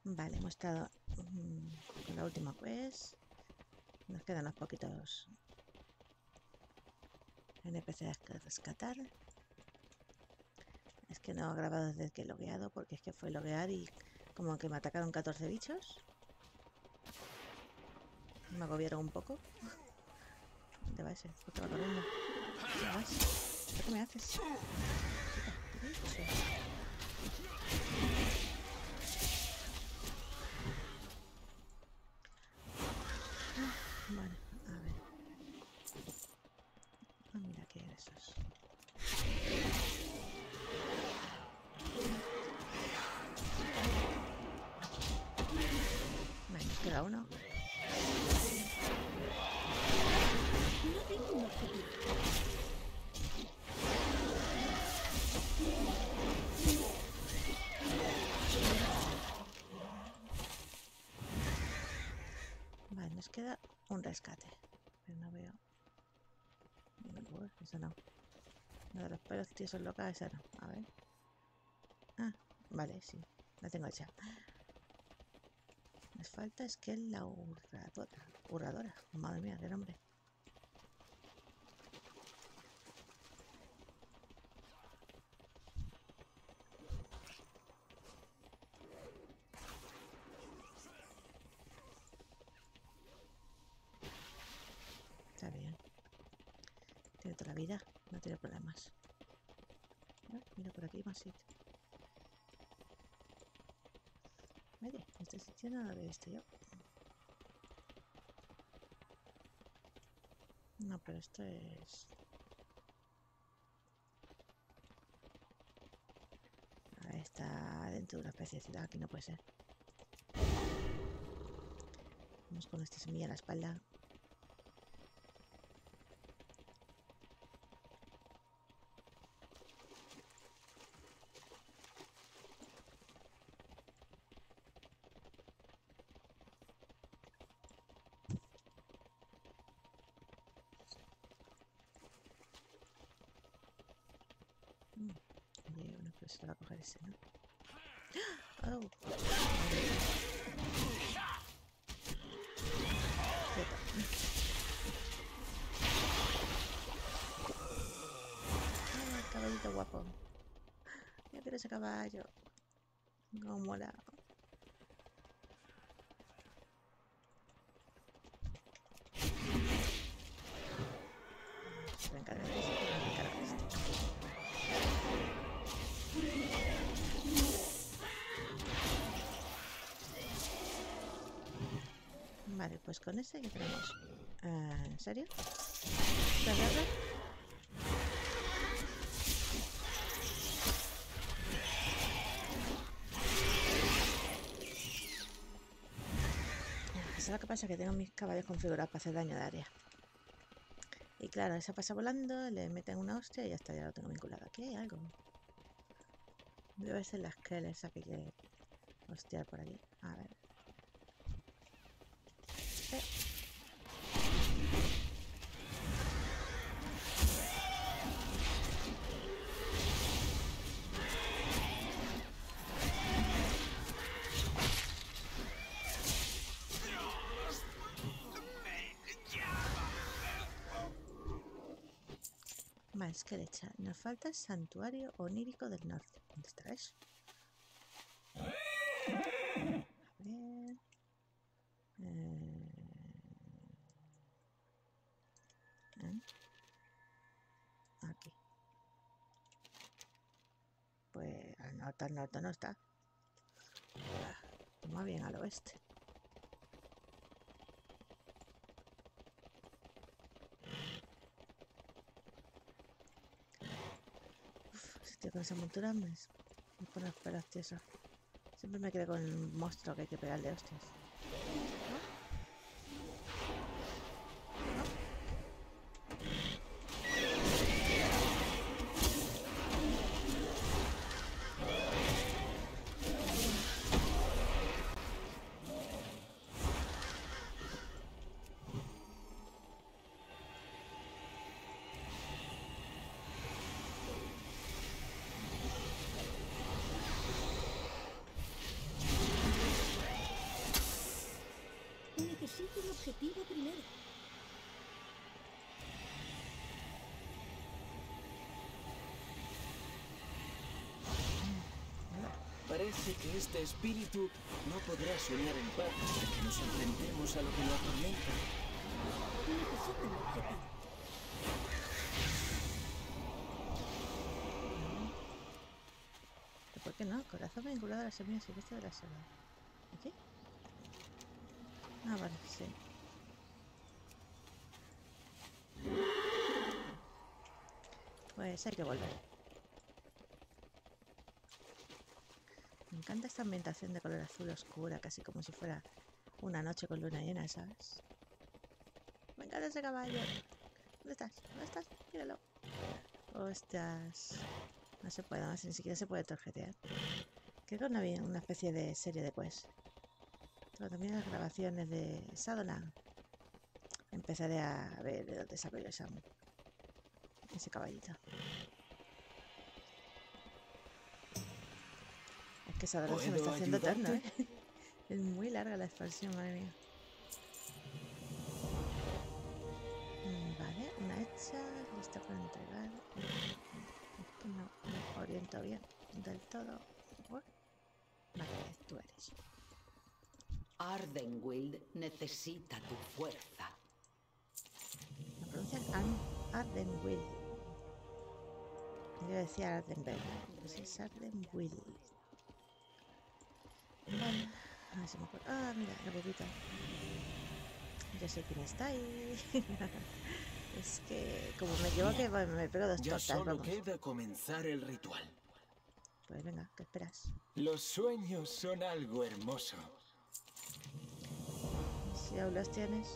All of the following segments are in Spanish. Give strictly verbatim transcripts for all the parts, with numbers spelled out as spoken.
Vale, hemos estado mm, con la última quest. Nos quedan unos poquitos N P Cs que rescatar. Es que no he grabado desde que he logueado, porque es que fue loguear y como que me atacaron catorce bichos. Me agobiaron un poco. ¿Dónde va ese? ¿Por qué va corriendo? ¿Dónde vas? ¿Qué me haces? Bicho. Vale, a ver. Ah, mira qué esos. Vale, nos queda uno. No tengo un objetivo. Vale, nos queda un rescate. Pero no veo. Uy, eso no. Lo de los pelos tiesos locas, esa no. A ver. Ah, vale, sí. La tengo hecha. Nos falta es que la hurradora. Hurradora. Madre mía, qué nombre. Está bien. Tiene toda la vida. No tiene problemas. Ah, mira, por aquí más sitio. Oye, este sitio no lo había visto yo. No, pero esto es... Ah, está dentro de una especie de ciudad. Aquí no puede ser. Vamos con esta semilla a la espalda. Mm, oye, bueno, pues se va a coger ese, ¿no? ¡Ah! ¡Oh! Quieto. ¡Ah, caballito guapo! Yo quiero ese caballo. Como mola. Se me encarga de este, se me encarga de este. Vale, pues con ese ya tenemos. Uh, ¿En serio? ¿La guerra? ¿Sabes lo que pasa? Que tengo mis caballos configurados para hacer daño de área. Y claro, esa pasa volando, le meten una hostia y ya está, ya lo tengo vinculado. Aquí hay algo. Debe ser la esquela esa que quiere hostiar por aquí. A ver. Eh. Vale, esquelecha. Nos falta el santuario onírico del norte. ¿Dónde está eso? A ver. Eh... ¿Eh? Aquí. Pues al norte, al norte no está. Más bien al oeste. Uf, si estoy con esa montura me, me pone los pelos tiesos. Siempre me quedo con el monstruo que hay que pegarle hostias. objetivo primero. Parece que este espíritu no podrá soñar en paz hasta que nos enfrentemos a lo que lo atormenta. Necesito un objetivo. ¿Por qué no? Corazón vinculado a la semilla silvestre de la selva. ¿Aquí? Ah, vale, sí. Pues hay que volver. Me encanta esta ambientación de color azul oscura, casi como si fuera una noche con luna llena, ¿sabes? Me encanta ese caballo. ¿Dónde estás? ¿Dónde estás? Míralo. Hostias. No se puede, no, ni siquiera se puede tarjetear. Creo que no había una especie de serie de quest. Pero también las grabaciones de Shadowland. Empezaré a ver de dónde saco yo esa, ese caballito. Es que Shadowland se me está haciendo eterno, ¿eh? Es muy larga la expansión, madre mía. Vale, una hecha, lista para entregar. Esto no me oriento bien del todo. Vale, tú eres. Ardenwild necesita tu fuerza. Lo pronuncian Ardenwild. Yo decía Ardenberg, pues es Ardenwild. Vale, a ver si me acuerdo. Ah, mira, la bebita. Yo sé quién está ahí. Es que, como me equivoque, pues me pego dos Ya tortas, solo vamos. queda comenzar el ritual. Pues venga, ¿qué esperas? Los sueños son algo hermoso. Si aún los tienes.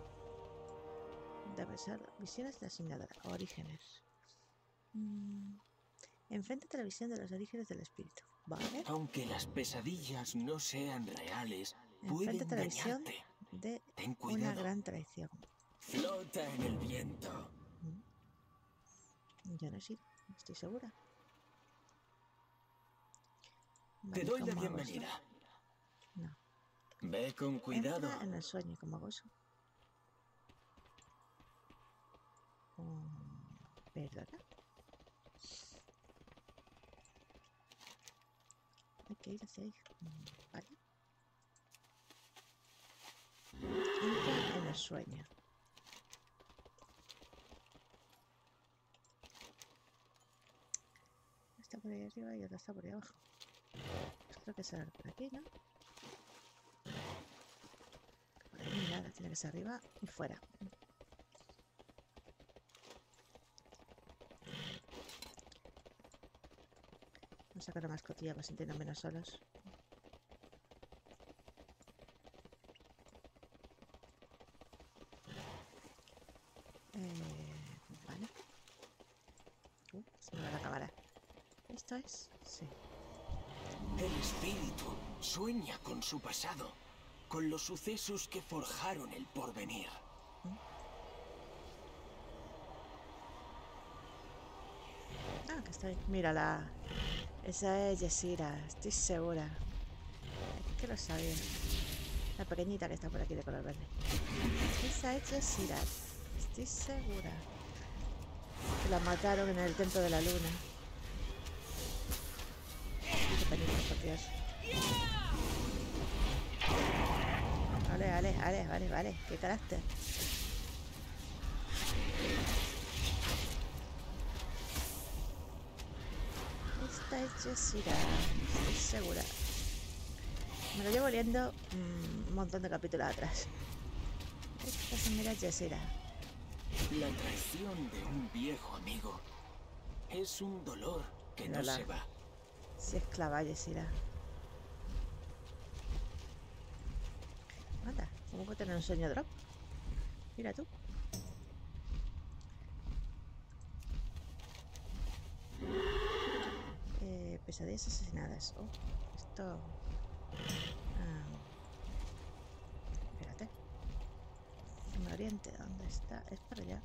Debe ser visiones de la soñadora. Orígenes. Mm. Enfrente a la visión de los orígenes del espíritu. Vale. Aunque las pesadillas no sean reales, Enfrente pueden a la visión dañarte. de Ten una cuidado. gran traición. Flota en el viento. Mm. Yo no sé, estoy segura. Te Vale, doy la ¿cómo hago bienvenida. eso? No. Ve con cuidado. Entra en el sueño, ¿cómo hago eso? Mm, ¿Perdona? Hay que ir hacia ahí. Mm, Vale. Entra en el sueño. Está por ahí arriba y otra está por ahí abajo. Pues creo que será por aquí, ¿no? Por ahí nada, tiene que ser arriba y fuera. Vamos a sacar una mascotilla para sentirnos menos solos. Eh, vale. Uh, se me va la cámara. ¿Esto es? Sí. El espíritu sueña con su pasado, con los sucesos que forjaron el porvenir. Ah, que estoy. Mírala. Esa es Yesira, estoy segura. Es que lo sabía. La pequeñita que está por aquí de color verde. Esa es Yesira. Estoy segura. Que la mataron en el templo de la luna. Qué peligro, por Dios. Vale, vale, vale, vale, vale. Qué carácter. Esta es Yesira, estoy segura. Me lo llevo oliendo mmm, un montón de capítulos atrás. Esta señora es Yesira. La traición de un viejo amigo es un dolor que no Mírala. se va. Si es clava Yesira. Anda, ¿cómo puedo tener un sueño drop? Mira tú. Eh, pesadillas asesinadas. Oh, esto... Ah, espérate. En Oriente, ¿dónde está? Es para allá.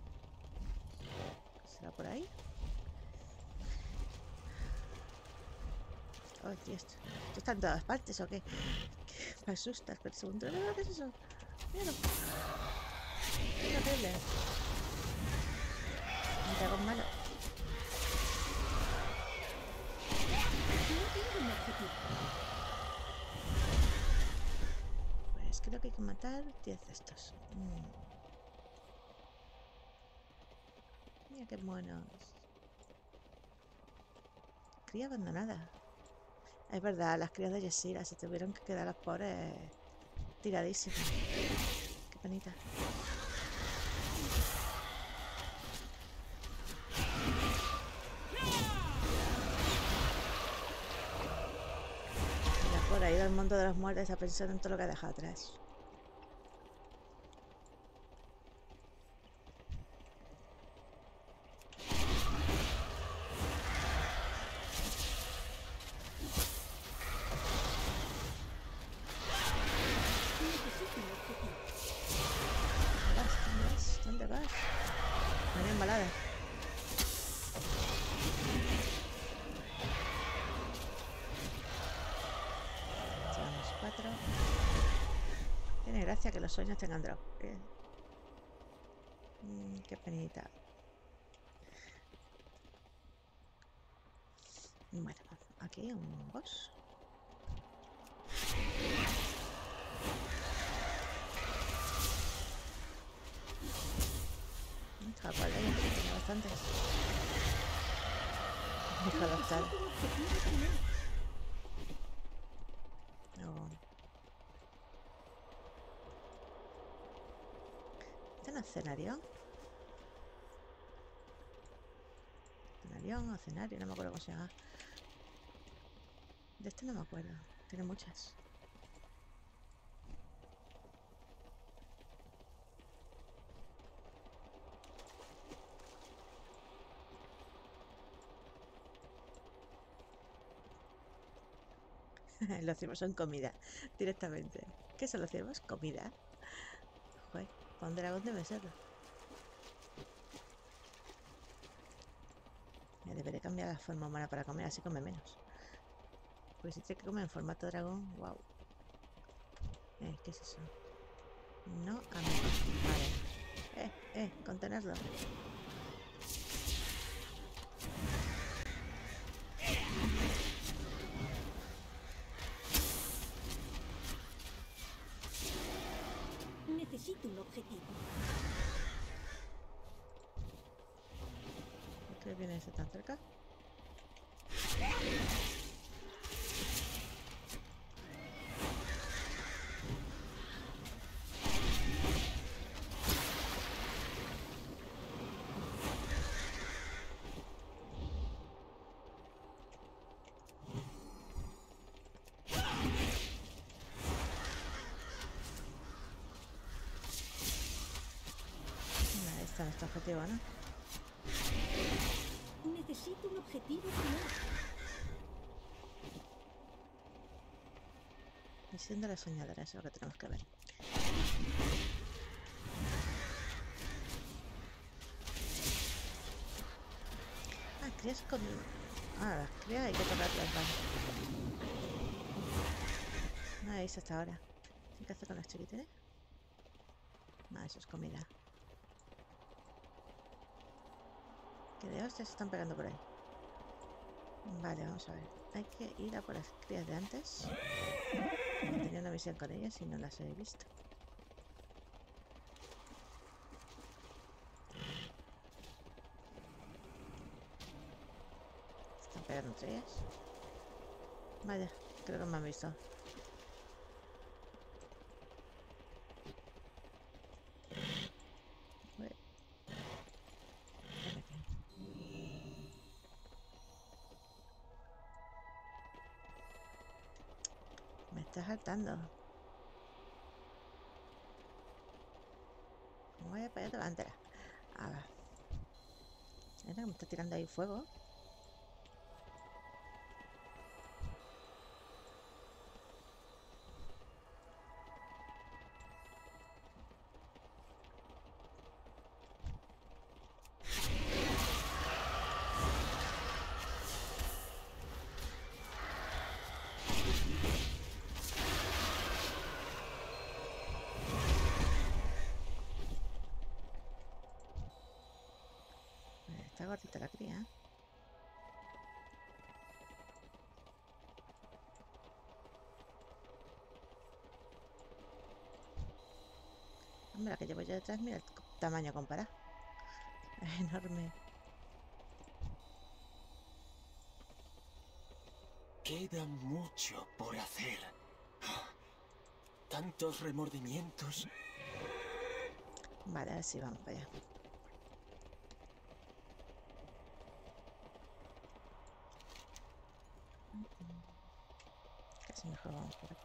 ¿Será por ahí? Oh, tío, esto, ¿esto está en todas partes o qué? ¿Qué? Me asustas, pero segundo, ¿qué es eso? Míralo. Qué horrible. Un dragón malo. No tengo un objetivo. Pues creo que hay que matar diez de estos. Mm. Mira qué monos. Cría abandonada. Es verdad, las crías de Yesira se tuvieron que quedar las pobres tiradísimas. Qué penita. La por ahí del mundo de los muertos a pensar en todo lo que ha dejado atrás. Necesito un objetivo. ¿Dónde vas? ¿Dónde vas? ¿Dónde vas? María embalada. Llevamos cuatro. Tiene gracia que los sueños tengan drop. ¿eh? Mm, qué penita. Bueno, aquí un boss. Está cual de ellos, tiene bastantes. Deja adaptar. Necesito un objetivo primero. Luego. ¿Este no es escenario? ¿Escenario o escenario? No me acuerdo cómo se llama. De este no me acuerdo. Tiene muchas. Los ciervos son comida, directamente. ¿Qué son los ciervos? Comida. Joder, para un dragón debe serlo. Me deberé cambiar la forma humana para comer, así come menos. Pues si tiene que comer en formato dragón, wow. Eh, ¿qué es eso? No, amigo. Vale. Eh, eh, contenerlo. Necesito un objetivo. ¿Por qué viene ese tan cerca? Vale, este es nuestro objetivo, ¿no? Necesito un objetivo primero. Misión de la soñadora, eso es lo que tenemos que ver. Ah, crías con... Ah, las crías hay que tocarlas, vale. No he visto hasta ahora. ¿Qué hacer con los chiquitines? Ah, eso es comida. ¿Qué de hostias se están pegando por ahí? Vale, vamos a ver. Hay que ir a por las crías de antes. Tenía una misión con ellas y no las he visto. Se están pegando entre ellas. Vaya, creo que me han visto. Ué. Ven aquí. Me está saltando. Vaya para allá, te levántala. A ver. Mira que me está tirando ahí fuego. gordita la cría, ¿eh? Hombre, la que llevo yo detrás, mira el tamaño comparado. Es enorme. Queda mucho por hacer. Tantos remordimientos. Vale, a ver si vamos para allá. Casi mejor vamos por aquí.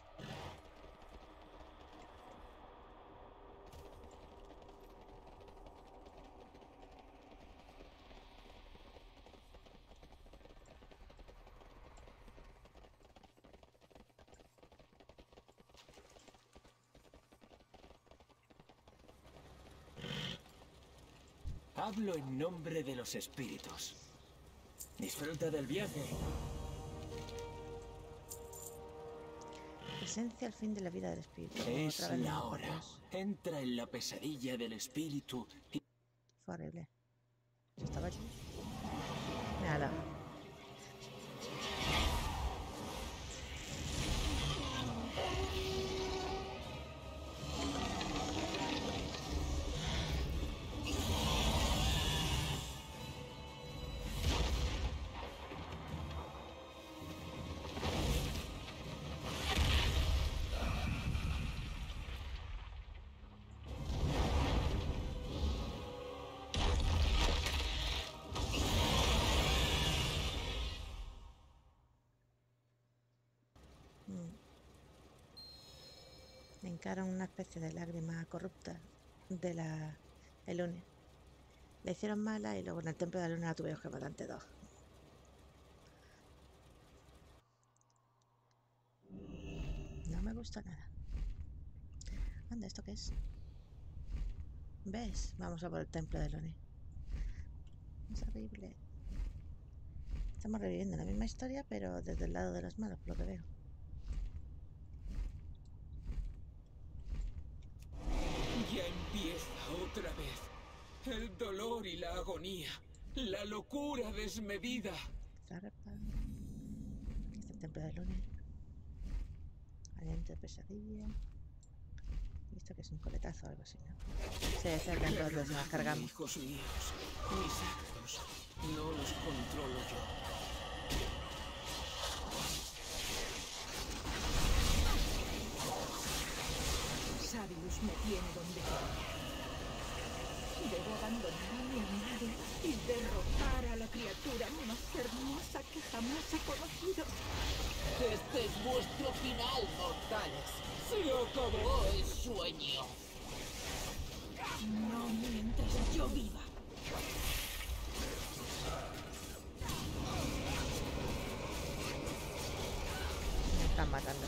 Hablo en nombre de los espíritus. Disfruta del viaje. Esencia al fin de la vida del espíritu. Es Otra vez la no, por hora. Dios. Entra en la pesadilla del espíritu y Fue horrible. Yo estaba allí. Nada. Me encaran una especie de lágrima corrupta de la Elune. La hicieron mala y luego en el templo de la luna la tuvieron que matar ante dos. No me gusta nada. Anda, ¿esto qué es? ¿Ves? Vamos a por el templo de Elune. Es horrible. Estamos reviviendo la misma historia, pero desde el lado de los malos, por lo que veo. ya empieza otra vez. El dolor y la agonía. La locura desmedida. Zarpa. Aquí está el templo de Elune. Aliento de pesadilla. ¿Y esto que es un coletazo o algo así, no? Sí, es el templo donde nos cargamos. Hijos míos, mis actos, no los controlo yo. Sabius me tiene donde quiere. Debo abandonar a mi amado y derrotar a la criatura más hermosa que jamás he conocido. Este es vuestro final, mortales. Se acabó el sueño. No mientras yo viva. Me están matando.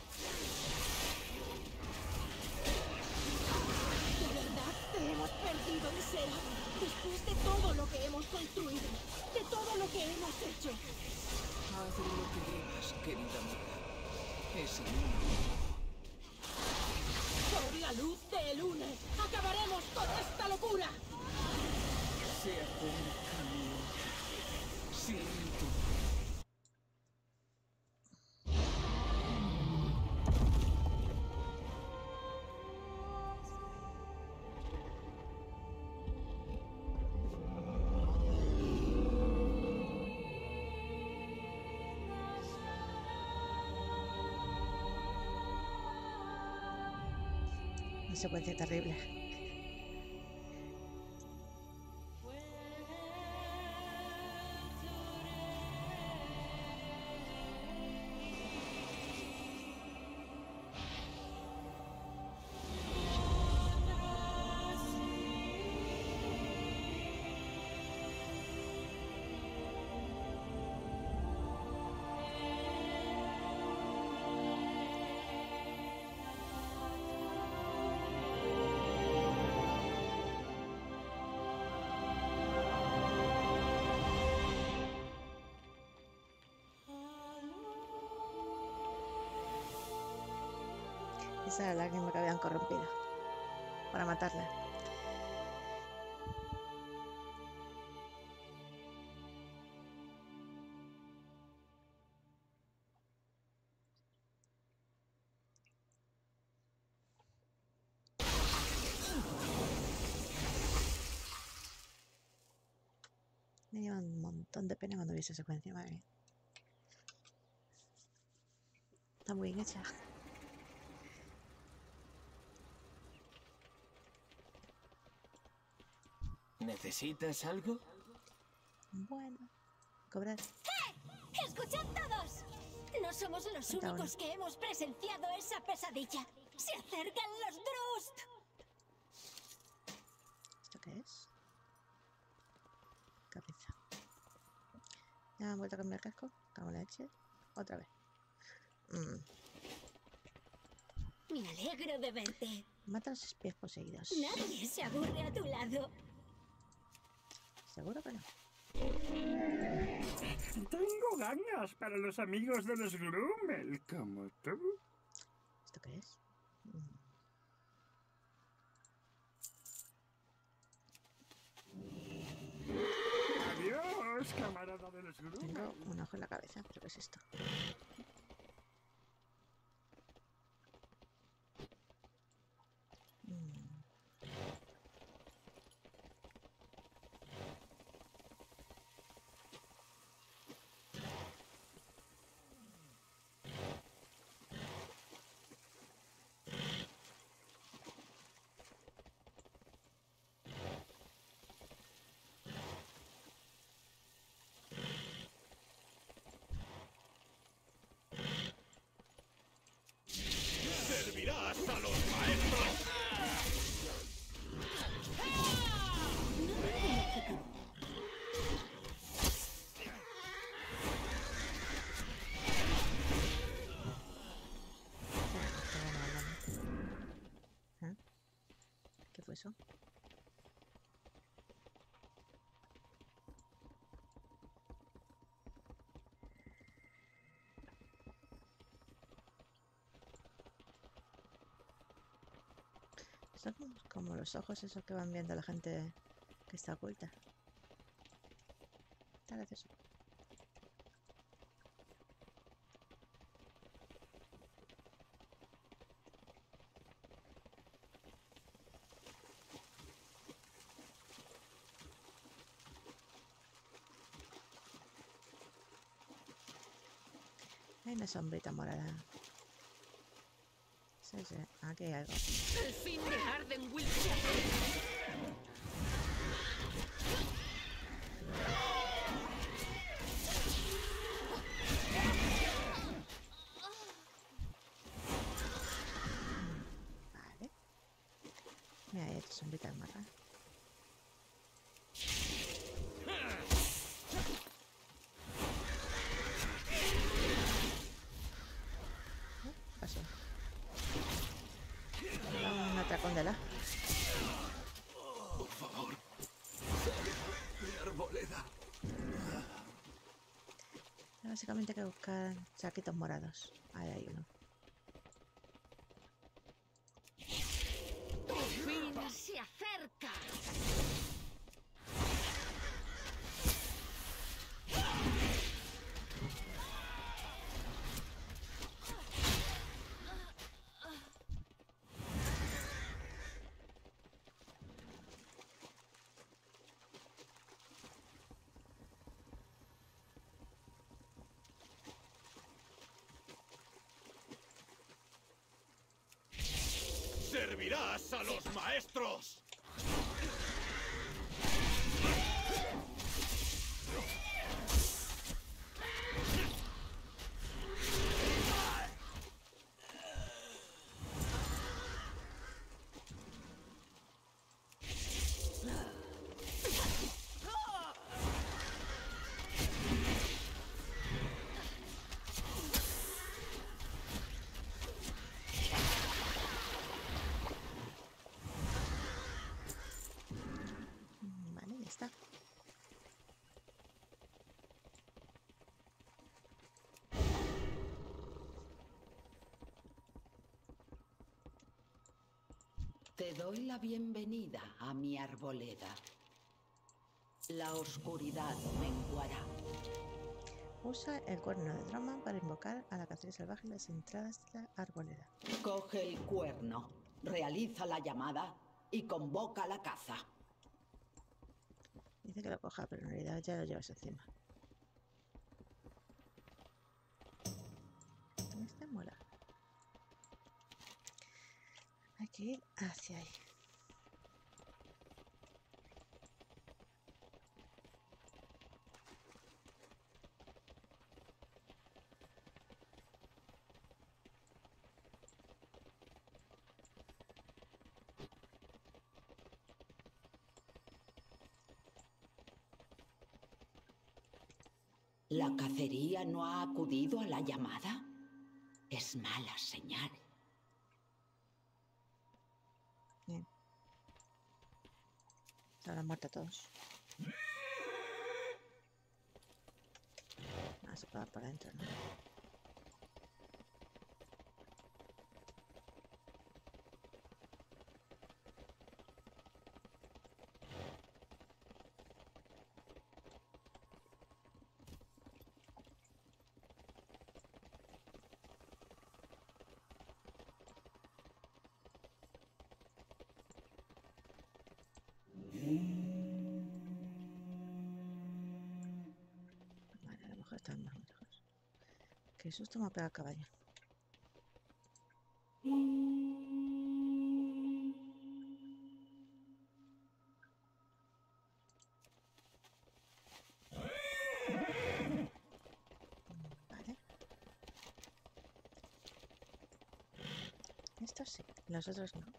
De verdad te hemos perdido, miserable. Después de todo lo que hemos construido, de todo lo que hemos hecho. Haz lo que digas, querida amiga. Es el único. Por la luz de Elune, acabaremos con esta locura. Se acerca mi hora. Siento. Una secuencia terrible. Esa era la lágrima que habían corrompido para matarla. Me lleva un montón de pena cuando vi esa secuencia, madre mía. Está muy bien hecha. ¿Necesitas algo? Bueno, cobrar. ¡Eh! ¡Escuchad todos! No somos los Cuenta únicos uno. que hemos presenciado esa pesadilla. ¡Se acercan los Drust! ¿Esto qué es? Cabeza. Ya han vuelto a cambiar casco. Cago en la leche. Otra vez. Mm. Me alegro de verte. Mata a los espías poseídos. Nadie se aburre a tu lado. Seguro que no. Tengo ganas para los amigos de los Grummel, como tú. ¿Esto qué es? Mm. Adiós, camarada de los Grummel. Tengo un ojo en la cabeza. ¿Pero qué es esto? Mm. ¡Servirás a los maestros! ¿Eh? ¿Qué fue eso? Son como los ojos esos que van viendo a la gente que está oculta. Está gracioso. Hay una sombrita morada. Sí, sí. Aquí hay algo. El fin de Arden Wiltshire. Vale. Mira, hay otra sombrita marrón. ¿Eh? ¿Qué pasó? Un atracón de la. Por favor. Mi arboleda. Básicamente hay que buscar saquitos morados. Ahí hay uno. ¡Tu fin se acerca! ¡Servirás a los maestros! Vale, ya está. Te doy la bienvenida a mi arboleda. La oscuridad menguará. Usa el cuerno de Droman para invocar a la cacería salvaje en las entradas de la arboleda. Coge el cuerno, realiza la llamada y convoca la caza. Dice que lo coja, pero en realidad ya lo llevas encima. Este mola. Hay que ir hacia ahí. ¿La cacería no ha acudido a la llamada? Es mala señal. Bien. Se habrán muerto todos. Ah, se puede por adentro, ¿no? Vale, a lo mejor están más lejos. Qué susto me ha pegado el caballo. Vale. Estos sí, los otros no.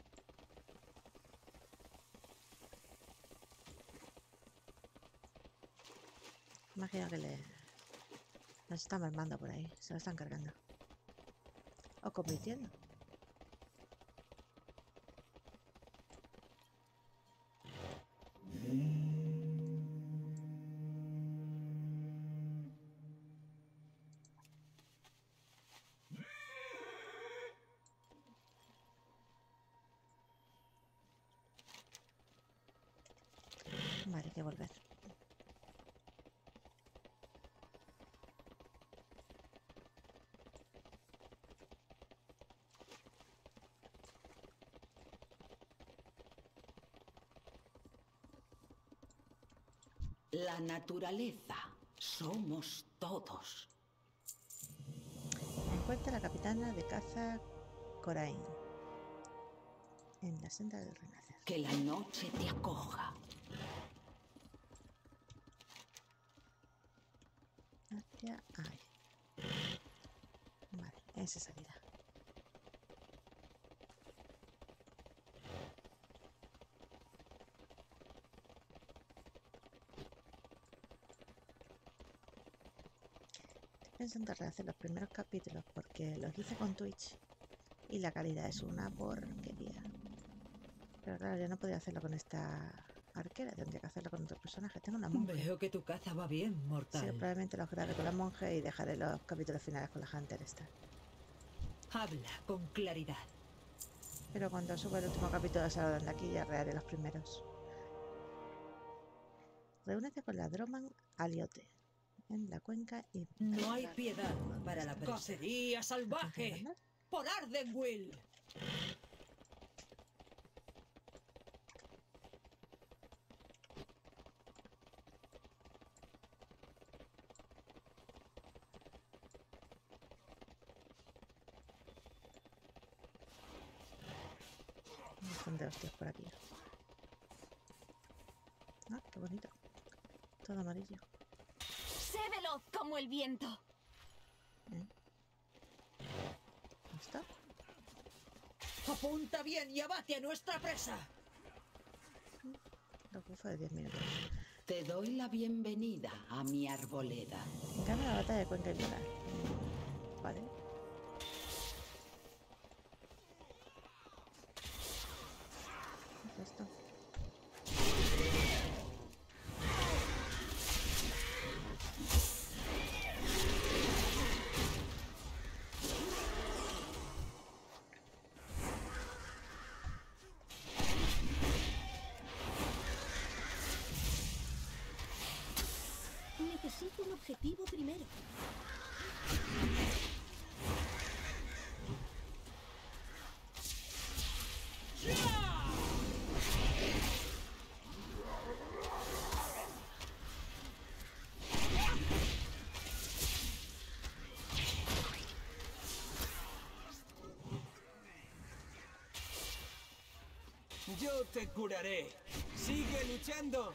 Imagino que le... nos están mermando por ahí. Se lo están cargando. O convirtiendo. Vale, hay que volver. La naturaleza somos todos. Encuentra a la capitana de caza Corain en la senda del renacer. Que la noche te acoja. Hacia ahí. Vale, esa salida. Pensando en rehacer los primeros capítulos porque los hice con Twitch y la calidad es una porquería. Pero claro, yo no podía hacerlo con esta arquera, tendría que hacerlo con otro personaje. Tengo una monje. Veo que tu caza va bien, mortal. Sí, probablemente los grabe con la monje y dejaré los capítulos finales con la Hunter esta. Habla con claridad. Pero cuando suba el último capítulo de Salón de aquí ya reharé los primeros. Reúnete con la Droman Aliote en la cuenca y... No hay piedad para la cacería salvaje por Ardenwyl. Un montón de hostias por aquí. Ah, qué bonito. Todo amarillo. Sé veloz como el viento. ¿Eh? ¿Esto? Apunta bien y abate a nuestra presa. Lo que fue de diez minutos. Te doy la bienvenida a mi arboleda. Gana la batalla de Cuenca y Lugar. Vale. ¿Qué es esto? Necesito un objetivo primero. Yo te curaré. Sigue luchando.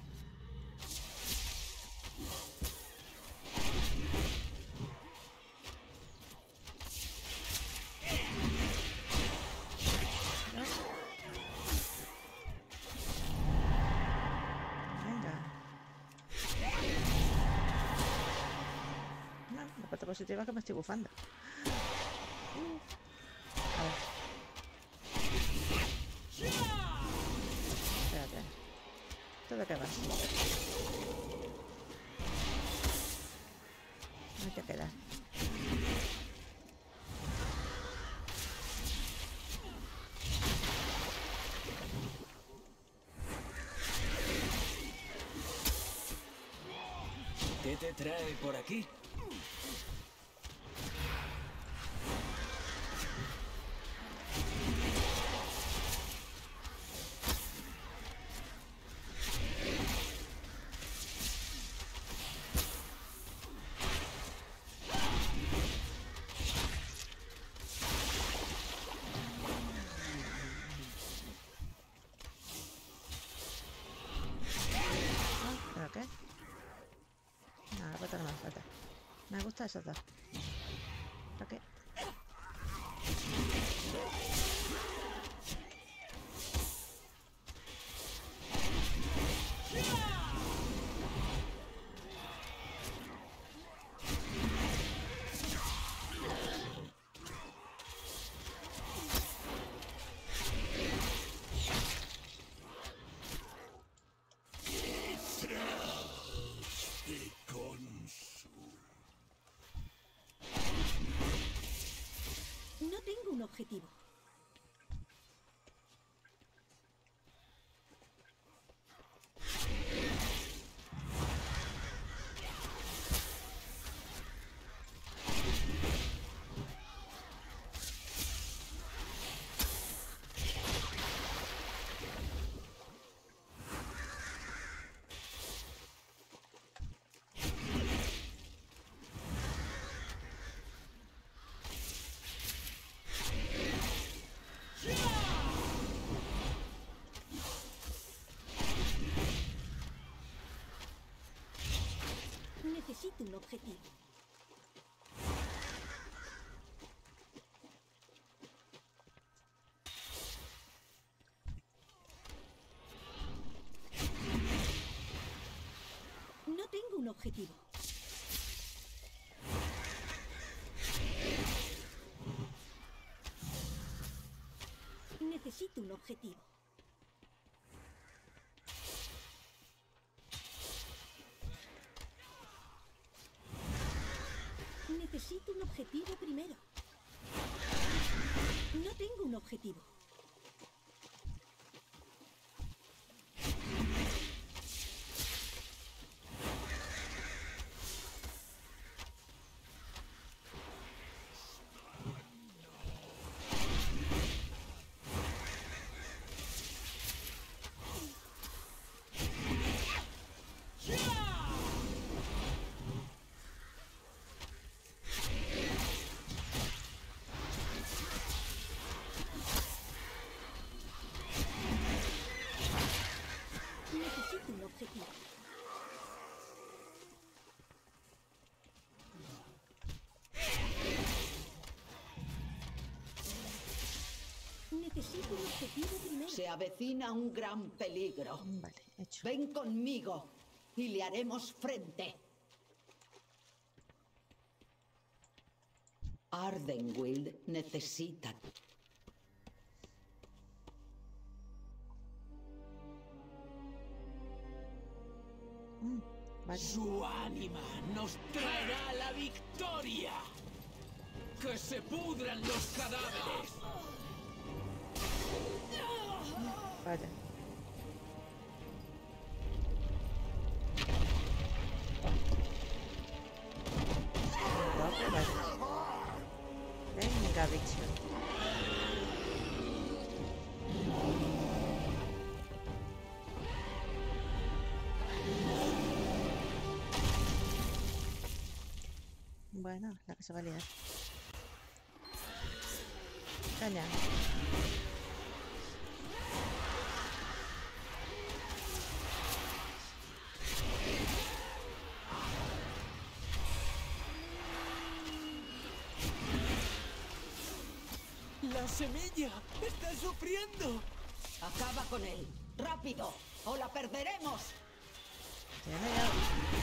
Positiva que me estoy bufando. A ver. Espérate. ¿Todo qué vas? No te queda. ¿Qué te trae por aquí? Me gusta esos dos. ¿Para qué? No tengo un objetivo. Necesito un objetivo. No tengo un objetivo. Necesito un objetivo. Necesito un objetivo primero. No tengo un objetivo. Necesito un objetivo primero. Se avecina un gran peligro. Vale, hecho. Ven conmigo y le haremos frente. Ardenweald necesita... Mm, vale. Su ánima nos traerá la victoria. ¡Que se pudran los cadáveres! Vaya. Venga, bicho. Bueno, la que se va a liar. Caña. ¡La semilla está sufriendo! Acaba con él. ¡Rápido! ¡O la perderemos! Ya no, ya.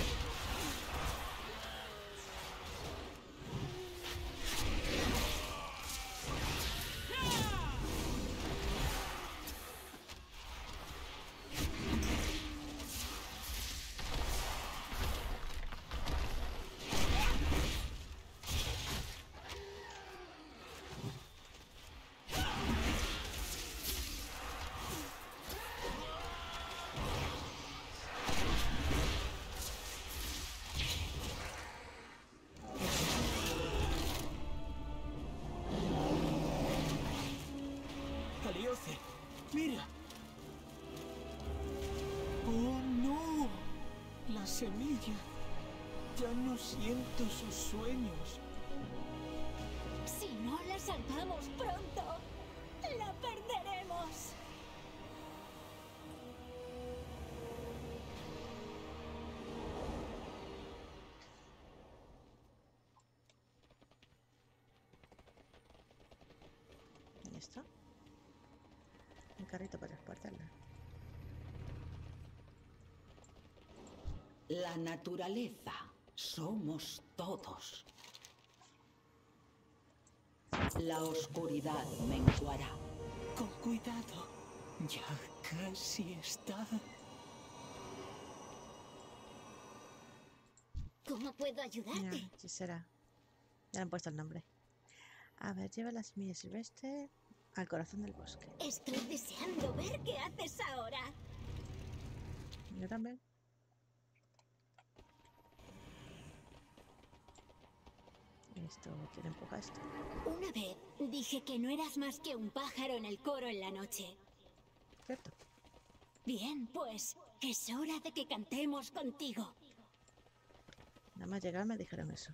Alioce, mira. ¡Oh, no! La semilla. Ya no siento sus sueños. Si no la salvamos pronto, la perderemos. ¿Y esto? Un carrito para transportarla. La naturaleza somos todos. La oscuridad menguará. Con cuidado. Ya casi está. ¿Cómo puedo ayudarte? Ya, sí será. Ya le han puesto el nombre. A ver, lleva la semilla silvestre al corazón del bosque. Estoy deseando ver qué haces ahora. Yo también. Esto, ¿quién empuja esto? Una vez dije que no eras más que un pájaro en el coro en la noche. Cierto. Bien, pues es hora de que cantemos contigo. Nada más llegar me dijeron eso.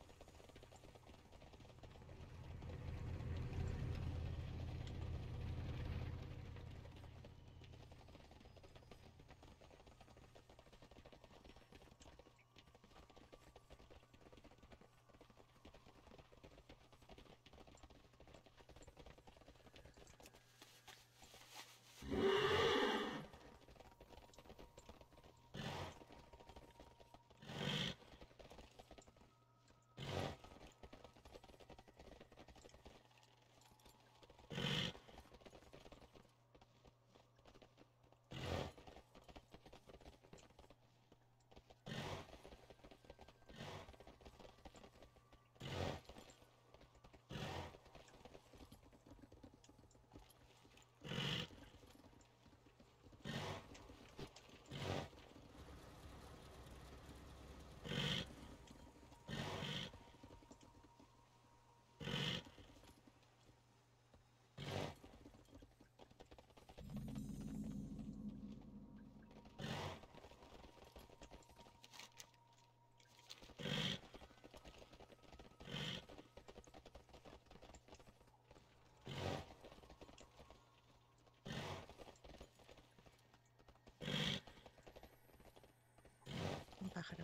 Un pájaro.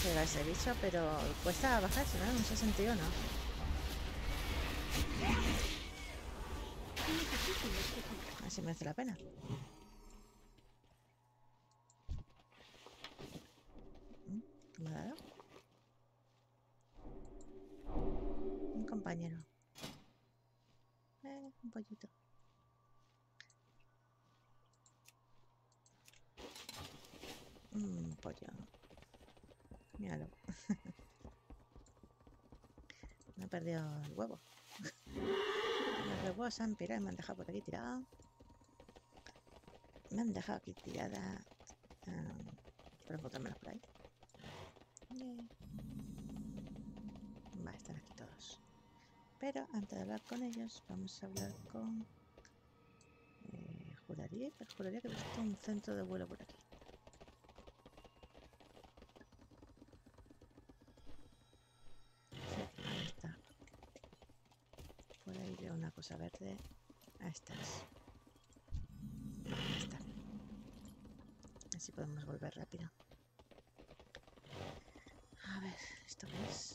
se llega ese bicho, pero cuesta bajarse, ¿no? En ese sentido, ¿no? Así merece la pena. ¿Qué me ha dado? Un compañero. Eh, un pollito. Un pollo. Míralo. Me he perdido el huevo. Los huevos se han pirado y me han dejado por aquí tirado. Me han dejado aquí tirada. Um, Espero encontrármelos por ahí. Yeah. Va a estar aquí todos. Pero antes de hablar con ellos, vamos a hablar con... Eh, juraría, pero juraría que he visto un centro de vuelo por aquí. Sí, ahí está. Por ahí veo una cosa verde. Ahí estás. Ahí está. Así podemos volver rápido. A ver, ¿esto qué es?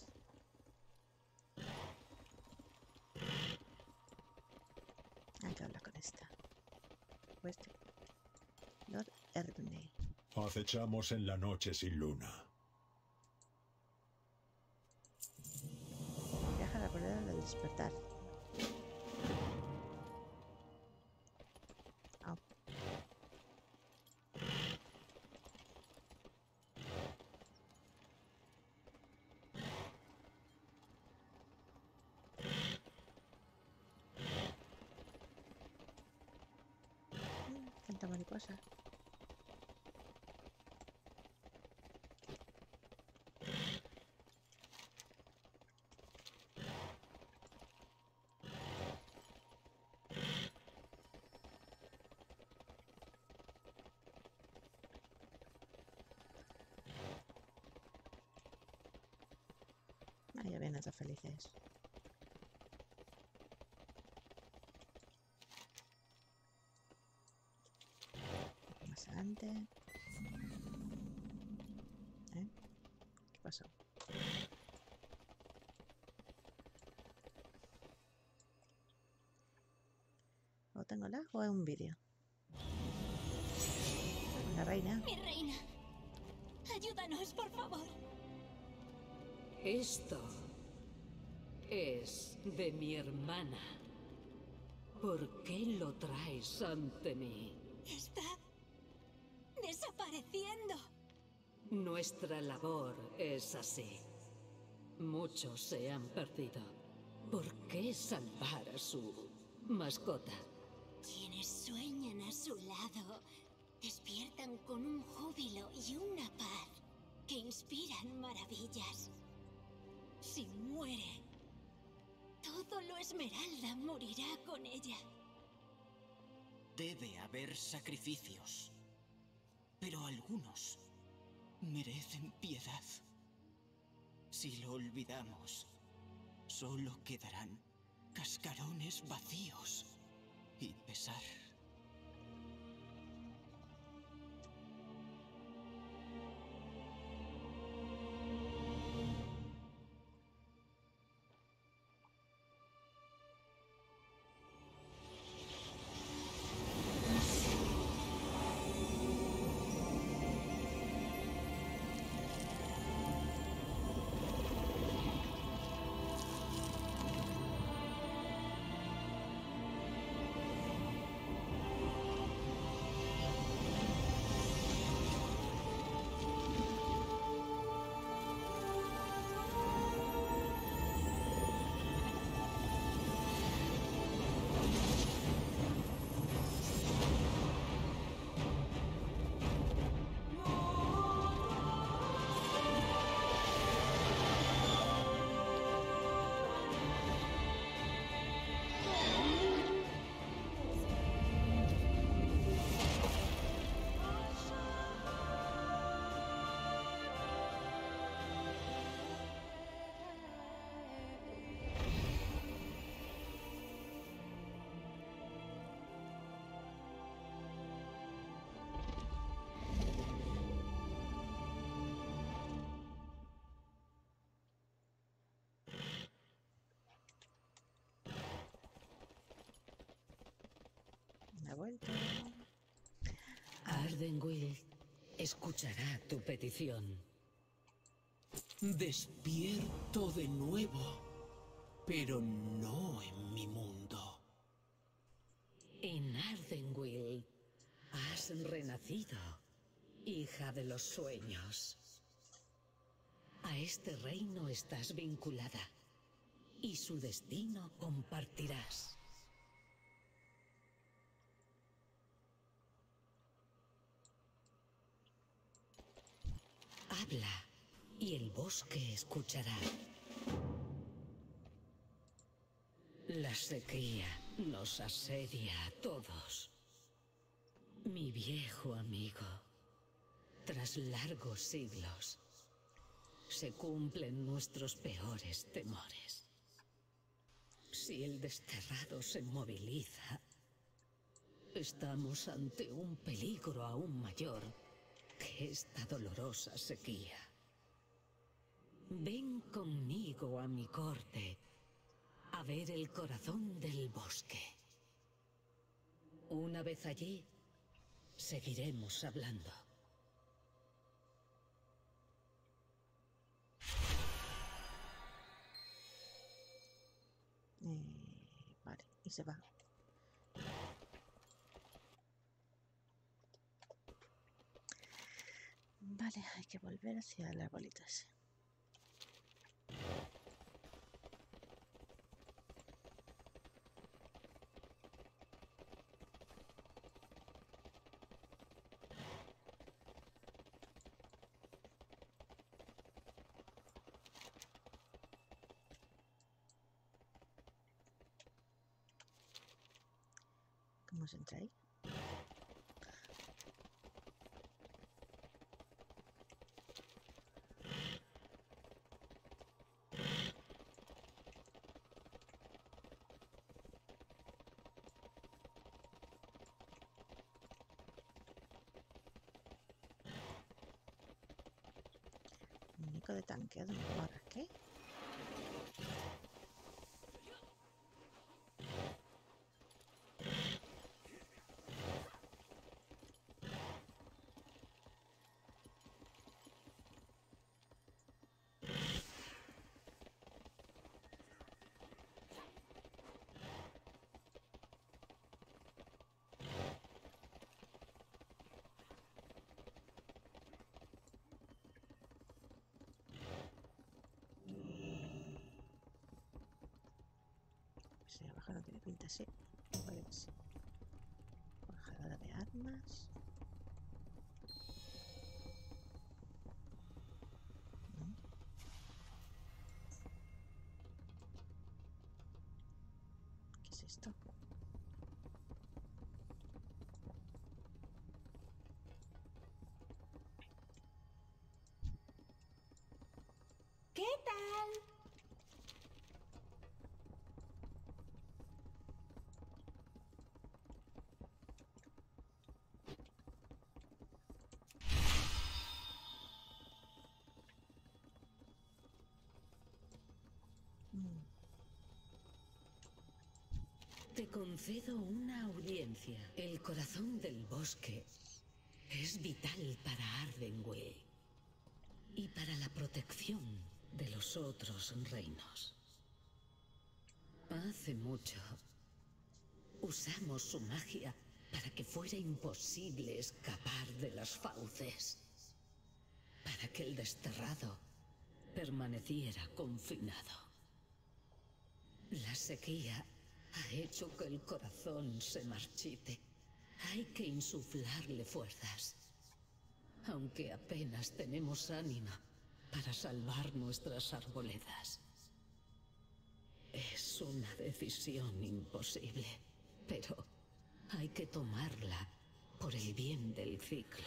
Hay que hablar con esta. O este. Lord Erdney. Acechamos en la noche sin luna. Viaja a la colina del despertar. Oh. Tanta mariposa. Ahí ya vienen todos felices. Más adelante. ¿Eh? ¿Qué pasó? ¿O tengo la o es un vídeo? La reina. Mi reina. Ayúdanos, por favor. Esto es de mi hermana. ¿Por qué lo traes ante mí? Está desapareciendo. Nuestra labor es así. Muchos se han perdido. ¿Por qué salvar a su mascota? Quienes sueñan a su lado despiertan con un júbilo y una paz que inspiran maravillas. Si muere, todo lo Esmeralda morirá con ella. Debe haber sacrificios, pero algunos merecen piedad. Si lo olvidamos, solo quedarán cascarones vacíos y pesar. vuelto. Ardenweald escuchará tu petición. Despierto de nuevo, pero no en mi mundo. En Ardenweald has renacido, hija de los sueños. A este reino estás vinculada y su destino compartirás. Habla y el bosque escuchará. La sequía nos asedia a todos. Mi viejo amigo, tras largos siglos, se cumplen nuestros peores temores. Si el desterrado se moviliza, estamos ante un peligro aún mayor que esta dolorosa sequía. Ven conmigo a mi corte a ver el corazón del bosque. Una vez allí, seguiremos hablando. Eh, vale, y se va. Vale, hay que volver hacia el arbolito ese. ¿Cómo se entra ahí? Muñeco de tanque, ¿dónde ahora? ¿Qué? Sí, abajo no tiene pinta, sí. Vale, sí. Bajadora de armas. ¿No? ¿Qué es esto? ¿Qué tal? Te concedo una audiencia. El corazón del bosque es vital para Ardenweald y para la protección de los otros reinos. Hace mucho usamos su magia para que fuera imposible escapar de las fauces, para que el desterrado permaneciera confinado. La sequía ha hecho que el corazón se marchite. Hay que insuflarle fuerzas. Aunque apenas tenemos ánima para salvar nuestras arboledas. Es una decisión imposible, pero hay que tomarla por el bien del ciclo.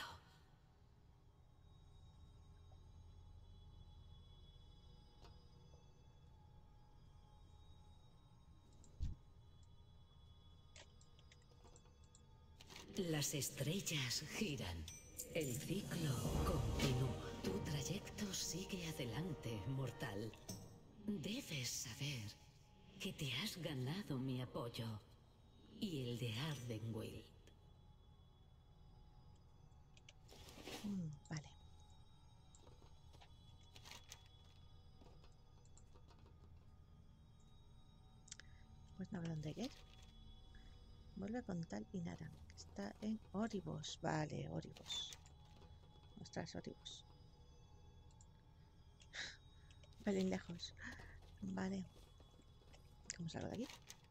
Las estrellas giran. El ciclo continúa. Tu trayecto sigue adelante, mortal. Debes saber que te has ganado mi apoyo y el de Ardenweald. Mm, vale. Pues no veo dónde ir. Vuelve con Tal y Naran, que está en Oribos. Vale, Oribos. Ostras, Oribos. Un pelín lejos. Vale. ¿Cómo salgo de aquí?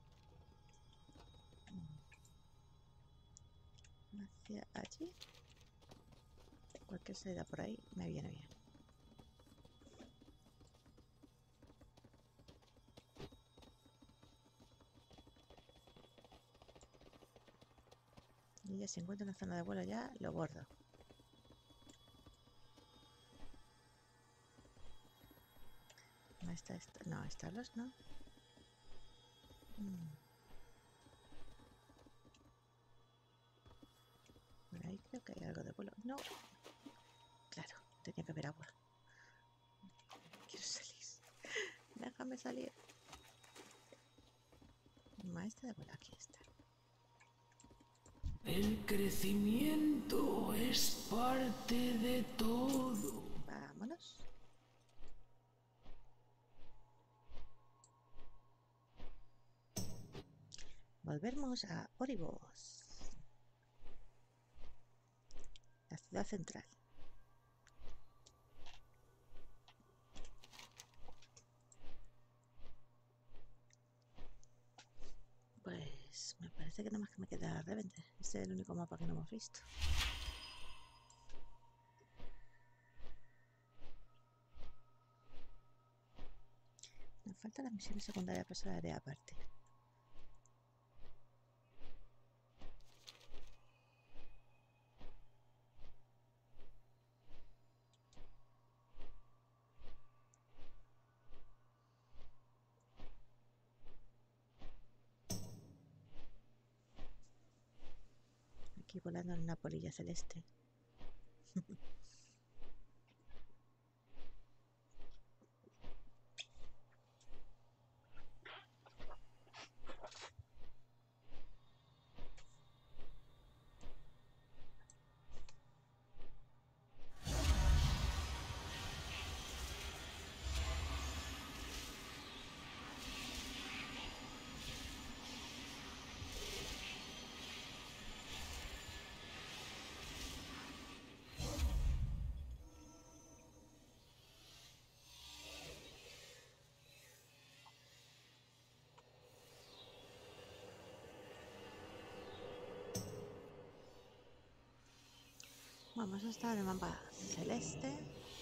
Hacia allí. Cualquier salida por ahí me viene bien. Y ya se encuentra en la zona de vuelo ya, lo bordo. No, está, está, no, establos no. Hmm. Por ahí creo que hay algo de vuelo. No. Claro, tenía que haber agua. Quiero salir. Déjame salir. Maestra de vuelo, aquí está. El crecimiento es parte de todo. Vámonos. Volvemos a Oribos, la ciudad central. Pues me parece que nada más que me queda Revendell. Este es el único mapa que no hemos visto. Me faltan las misiones secundarias, pero eso lo haré aparte. Aquí volando en una polilla celeste. Vamos a estar en el mapa celeste,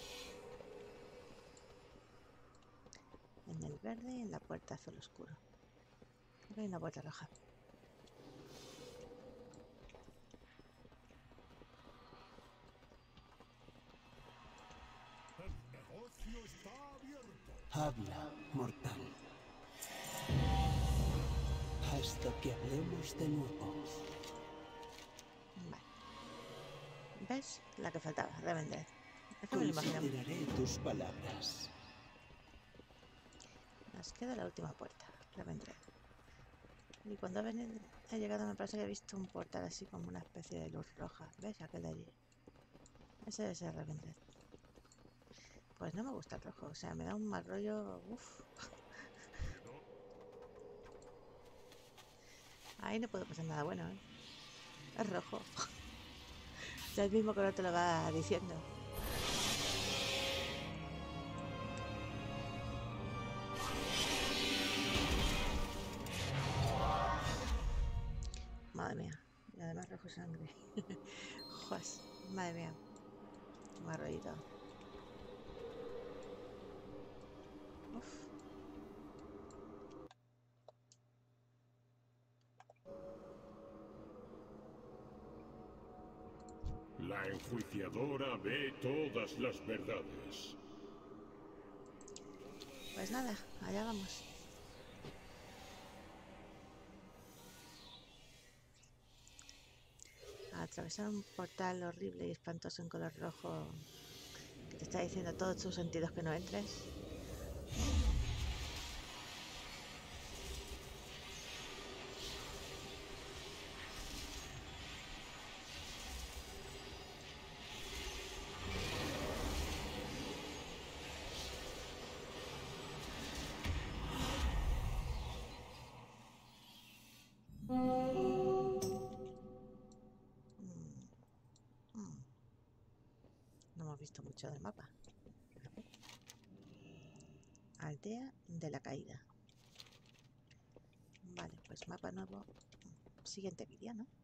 en el verde y en la puerta azul oscuro. Creo que hay una puerta roja. El negocio está abierto. Habla, mortal. Hasta que hablemos de nuevo. Vale. ¿Ves? La que faltaba, Revendell. Es que me lo imaginaba. Consideraré tus palabras. Nos queda la última puerta, Revendell. Y cuando he, he llegado me parece que he visto un portal así como una especie de luz roja. ¿Ves? Aquel de allí. Ese debe ser Revendell. Pues no me gusta el rojo, o sea, me da un mal rollo. Uf. Ahí no puedo pasar nada bueno, ¿eh? Es rojo. Ya el mismo color te lo va diciendo. Madre mía. Y además rojo sangre. Joder, madre mía. Qué mal rollito. Uf. La enjuiciadora ve todas las verdades. Pues nada, allá vamos. A atravesar un portal horrible y espantoso en color rojo que te está diciendo a todos tus sentidos que no entres. hemos visto mucho del mapa. Aldea de la Caída. Vale, pues mapa nuevo. Siguiente vídeo, ¿no?